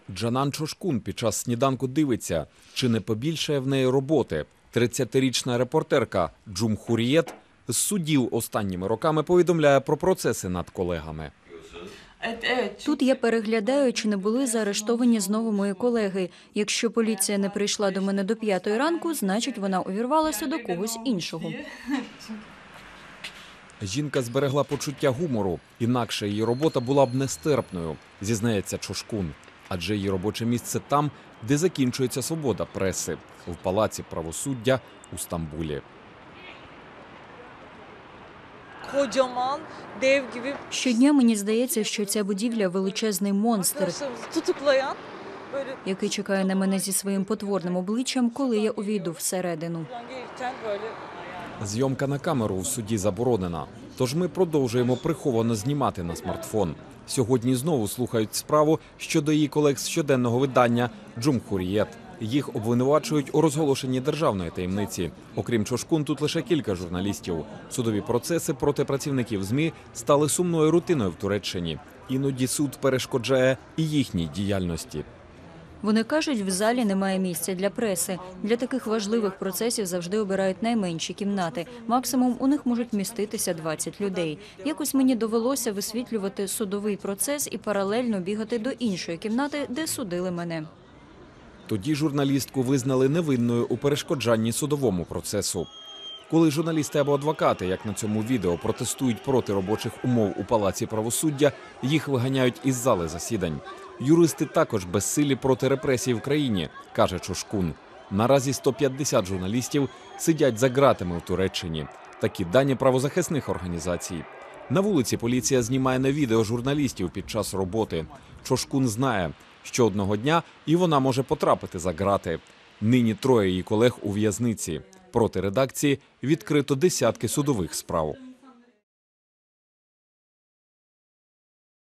Джанан Чошкун під час сніданку дивиться, чи не побільшає в неї роботи. 30-річна репортерка Джум Хурієт з судів останніми роками повідомляє про процеси над колегами. Тут я переглядаю, чи не були заарештовані знову мої колеги. Якщо поліція не прийшла до мене до 5 ранку, значить вона увірвалася до когось іншого. Жінка зберегла почуття гумору, інакше її робота була б нестерпною, зізнається Чошкун. Адже її робоче місце там, де закінчується свобода преси – в Палаці правосуддя у Стамбулі. Щодня мені здається, що ця будівля – величезний монстр, який чекає на мене зі своїм потворним обличчям, коли я увійду всередину. Зйомка на камеру в суді заборонена, тож ми продовжуємо приховано знімати на смартфон. Сьогодні знову слухають справу щодо її колег з щоденного видання Джум Хурієт. Їх обвинувачують у розголошенні державної таємниці. Окрім Чошкун, тут лише кілька журналістів. Судові процеси проти працівників ЗМІ стали сумною рутиною в Туреччині. Іноді суд перешкоджає і їхній діяльності. Вони кажуть, в залі немає місця для преси. Для таких важливих процесів завжди обирають найменші кімнати. Максимум у них можуть вміститися 20 людей. Якось мені довелося висвітлювати судовий процес і паралельно бігати до іншої кімнати, де судили мене. Тоді журналістку визнали невинною у перешкоджанні судовому процесу. Коли журналісти або адвокати, як на цьому відео, протестують проти робочих умов у Палаці правосуддя, їх виганяють із зали засідань. Юристи також безсилі проти репресій в країні, каже Чошкун. Наразі 150 журналістів сидять за ґратами в Туреччині. Такі дані правозахисних організацій. На вулиці поліція знімає на відео журналістів під час роботи. Чошкун знає, що одного дня і вона може потрапити за ґрати. Нині 3 її колег у в'язниці. Проти редакції відкрито десятки судових справ.